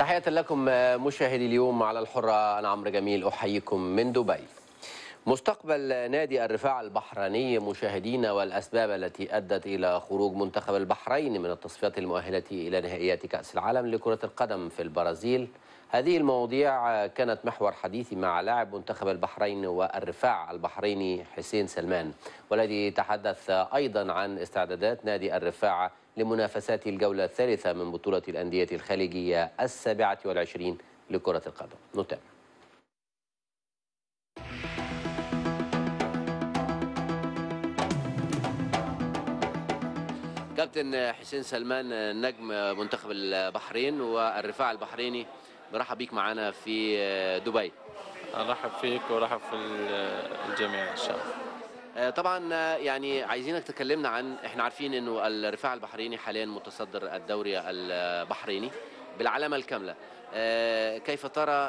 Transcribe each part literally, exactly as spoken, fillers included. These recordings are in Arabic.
تحية لكم مشاهدي اليوم على الحرة. أنا عمرو جميل أحييكم من دبي. مستقبل نادي الرفاع البحريني مشاهدينا والأسباب التي أدت إلى خروج منتخب البحرين من التصفيات المؤهلة إلى نهائيات كأس العالم لكرة القدم في البرازيل، هذه المواضيع كانت محور حديثي مع لاعب منتخب البحرين والرفاع البحريني حسين سلمان، والذي تحدث أيضا عن استعدادات نادي الرفاع لمنافسات الجولة الثالثة من بطولة الأندية الخليجية السابعة والعشرين لكرة القدم. نتابع. كابتن حسين سلمان نجم منتخب البحرين والرفاع البحريني، برحب بيك معنا في دبي. ارحب فيك ورحب في الجميع ان شاء الله. طبعا يعني عايزينك تكلمنا عن، احنا عارفين انه الرفاع البحريني حاليا متصدر الدوري البحريني بالعلامه الكامله. كيف ترى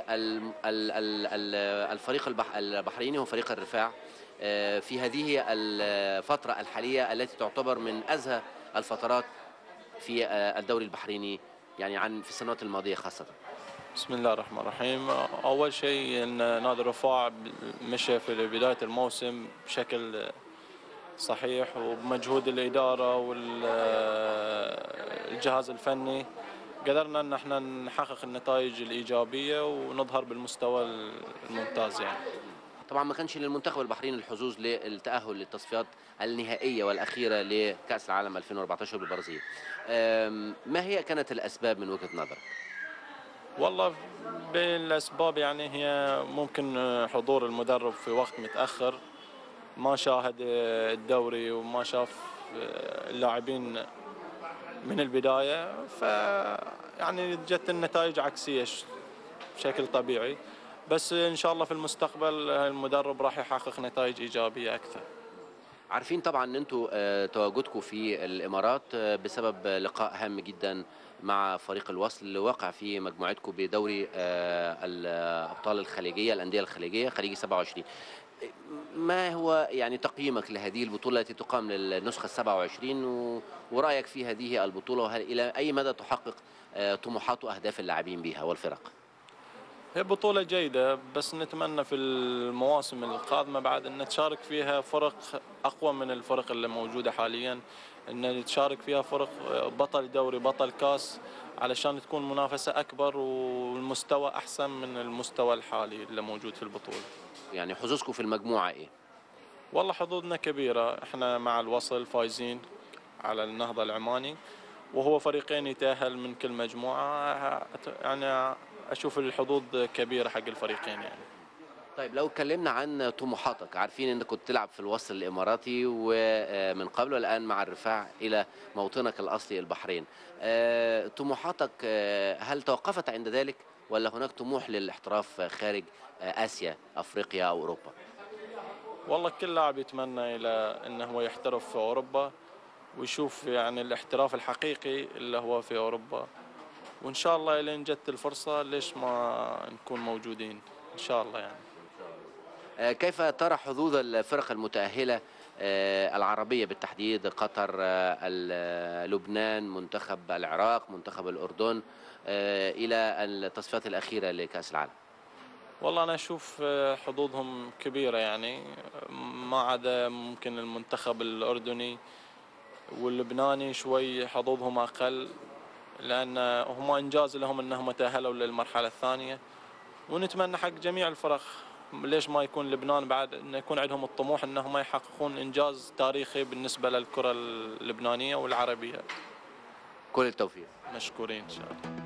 الفريق البحريني وفريق الرفاع في هذه الفترة الحالية التي تعتبر من أزهى الفترات في الدوري البحريني، يعني عن في السنوات الماضية خاصة؟ بسم الله الرحمن الرحيم. أول شيء أن نادي الرفاع مشى في بداية الموسم بشكل صحيح، وبمجهود الإدارة والجهاز الفني قدرنا أن احنا نحقق النتائج الإيجابية ونظهر بالمستوى الممتاز. يعني طبعا ما كانش للمنتخب البحريني الحظوظ للتأهل للتصفيات النهائية والأخيرة لكأس العالم ألفين وأربعة عشر بالبرازيل. ما هي كانت الأسباب من وجهة نظرك؟ والله بين الأسباب يعني هي ممكن حضور المدرب في وقت متأخر، ما شاهد الدوري وما شاف اللاعبين من البداية، ف يعني جت النتائج عكسية بشكل طبيعي. بس إن شاء الله في المستقبل المدرب راح يحقق نتائج إيجابية أكثر. عارفين طبعا أن أنتم تواجدكم في الإمارات بسبب لقاء هام جدا مع فريق الوصل اللي واقع في مجموعتكم بدوري الأبطال الخليجية، الأندية الخليجية خليجي سبعة وعشرين. ما هو يعني تقييمك لهذه البطولة التي تقام للنسخة السبعة وعشرين، ورأيك في هذه البطولة، وهل إلى أي مدى تحقق طموحات وأهداف اللاعبين بها والفرق؟ هي بطولة جيدة، بس نتمنى في المواسم القادمة بعد أن تشارك فيها فرق أقوى من الفرق اللي موجودة حاليا، أن تشارك فيها فرق بطل دوري بطل كاس، علشان تكون منافسة أكبر والمستوى أحسن من المستوى الحالي اللي موجود في البطولة. يعني حظوظكم في المجموعة إيه؟ والله حظوظنا كبيرة، احنا مع الوصل فايزين على النهضة العماني، وهو فريقين يتأهل من كل مجموعة. يعني أشوف الحظوظ كبيرة حق الفريقين يعني. طيب لو اتكلمنا عن طموحاتك، عارفين انك كنت تلعب في الوصل الاماراتي ومن قبل والان مع الرفاع الى موطنك الاصلي البحرين، طموحاتك هل توقفت عند ذلك ولا هناك طموح للاحتراف خارج اسيا افريقيا او اوروبا؟ والله كل لاعب يتمنى الى انه هو يحترف في اوروبا ويشوف يعني الاحتراف الحقيقي اللي هو في اوروبا، وان شاء الله لين جت الفرصه ليش ما نكون موجودين ان شاء الله يعني. كيف ترى حظوظ الفرق المتأهلة العربية بالتحديد، قطر، لبنان، منتخب العراق، منتخب الأردن، إلى التصفيات الأخيرة لكأس العالم؟ والله أنا أشوف حظوظهم كبيرة، يعني ما عدا ممكن المنتخب الأردني واللبناني شوي حظوظهم أقل، لأن هم إنجاز لهم أنهم تأهلوا للمرحلة الثانية، ونتمنى حق جميع الفرق ليش ما يكون لبنان بعد أن يكون عندهم الطموح أنهم يحققون إنجاز تاريخي بالنسبة للكرة اللبنانية والعربية. كل التوفيق. مشكورين إن شاء الله.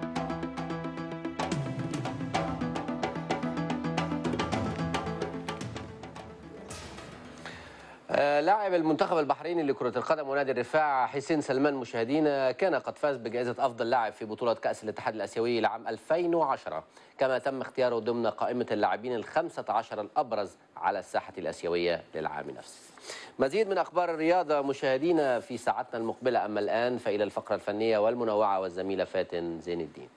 لاعب المنتخب البحريني لكرة القدم ونادي الرفاع حسين سلمان مشاهدينا كان قد فاز بجائزة أفضل لاعب في بطولة كأس الاتحاد الآسيوي لعام ألفين وعشرة، كما تم اختياره ضمن قائمة اللاعبين الخمسة عشر الأبرز على الساحة الآسيوية للعام نفسه. مزيد من أخبار الرياضة مشاهدينا في ساعتنا المقبلة، أما الآن فإلى الفقرة الفنية والمنوعة والزميلة فاتن زين الدين.